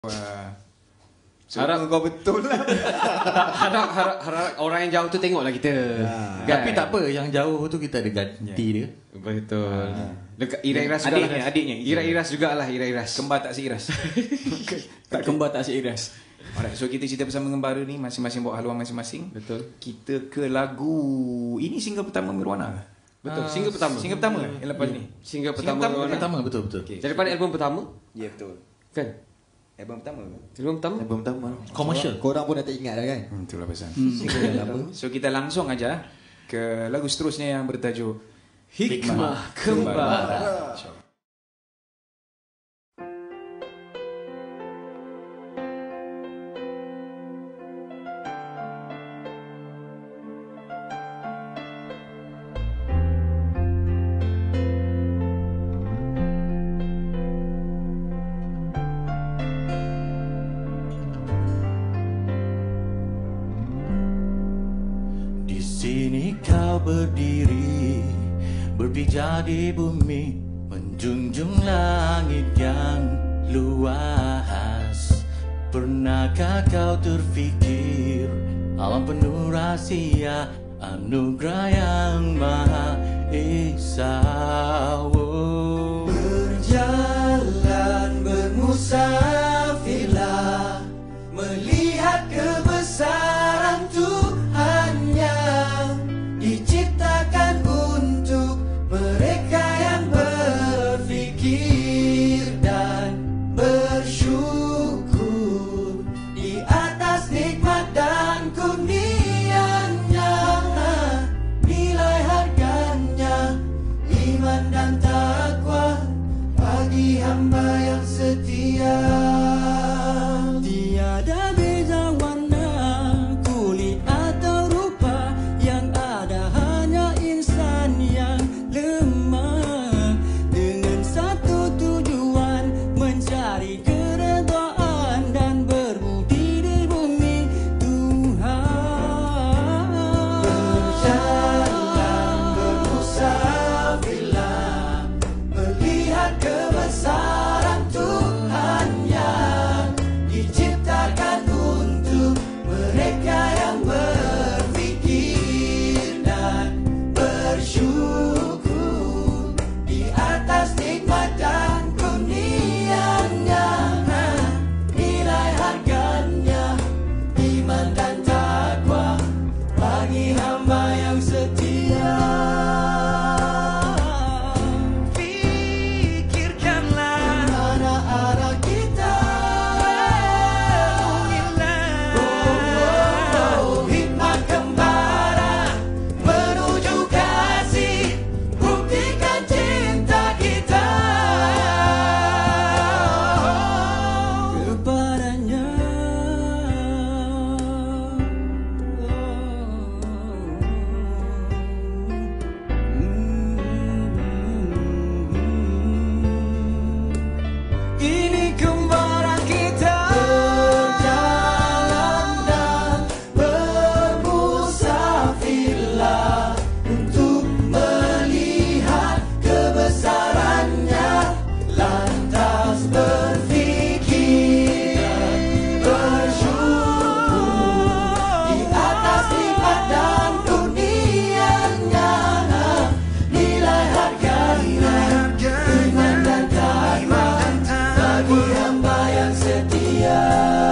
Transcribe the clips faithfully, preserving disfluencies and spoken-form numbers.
Wah. Harap kau betul lah. harap, harap, harap orang yang jauh tu tengoklah kita. Ha. Kan? Tapi tak apa, yang jauh tu kita ada ganti dia. Betul. Dekat Ira-Iras juga. Adiknya, adiknya. Ira-Iras jugalah, Ira-Iras. Kembar tak seiras. Tak kembar tak seiras. Alright, so kita cerita bersama Ngembara ni, masing-masing bawa haluan masing-masing. Betul. Kita ke lagu, ini single pertama Mirwana. Betul. Single pertama. Single pertama yang lepas ni. Single Single pertama. pertama, Mirwana. Pertama betul betul. Okay. Daripada album pertama, Ya, betul. kan? Album pertama. Album pertama. Album pertama. Commercial. Korang pun dah tak ingat dah kan? Hmm, itulah pasal. Single dah lama. So kita langsung aja ke lagu seterusnya yang bertajuk Hikmah Kembara. Di sini kau berdiri, berpijak di bumi, menjunjung langit yang luas. Pernahkah kau terfikir alam penuh rahasia, anugerah yang maha esa? Oh. Berjalan bermusafirlah, melihat kebesaran Tuhan yang diciptakan untuk mereka yang berfikir dan bersyukur di atas nikmat dan kurnianya. Nilai harganya iman dan takwa bagi hamba yang setia. Tiada beza warna, kulit atau rupa, yang ada hanya insan yang lemah, dengan satu tujuan, mencari keredaan dan berbudi di bumi Tuhan. Berjalan bermusafirlah, melihat kebesaran Tuhan yang diciptakan untuk mereka yang berfikir dan bersyukur di atas nikmat dan kurnianya. Nilai harganya iman dan takwa bagi hamba yang setia. Fikirkanlah mana arah kita. Oh, hikmah kembara menuju kasih, buktikan cinta kita kepadanya. Ini kembara kita berjalan dan bermusafirlah untuk melihat kebesarannya, lantas berfikir dan bersyukur di atas nikmat dan kurnianya. Nilai harganya iman dan takwa bagi hamba yang setia.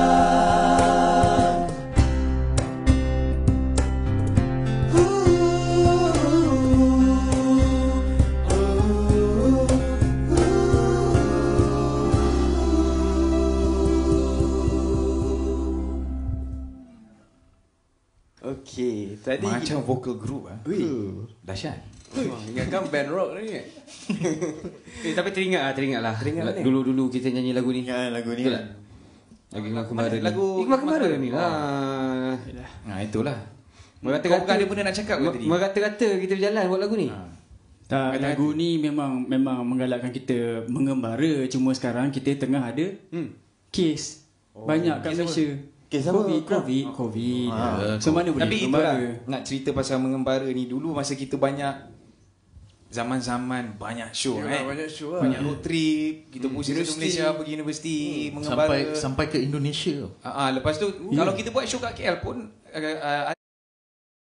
Okey, tadi Macam vocal group ah. Ui. Dahsyat. Wah, ingatkan band rock ni. Eh, tapi teringat lah, teringat lah. Teringat lah ni. Dulu-dulu kita nyanyi lagu ni. Ya, lagu ni Betul tak? Lagu Hikmah Kembara ni. Lagu Hikmah Kembara Hikmah ni Kembara. lah. Nah, itulah. Kau Merata-rata bukan ada benda nak cakap ke tadi? Merata-rata kita berjalan buat lagu ni. Ha. Tak, Kata lagu ni memang memang menggalakkan kita mengembara. Cuma sekarang kita tengah ada Hmm. kes banyak kat kes apa? Malaysia. Kes apa? Covid, Covid, Covid. Ah, So mana boleh Tapi mengembara? itulah nak cerita pasal mengembara ni, dulu masa kita banyak zaman-zaman banyak show Yalah, eh. banyak show lah. Banyak road trip, kita pusing satu Universiti. Malaysia pergi universiti, sampai mengembara. sampai ke Indonesia. Ah, ah, lepas tu kalau kita buat show kat K L pun uh, uh,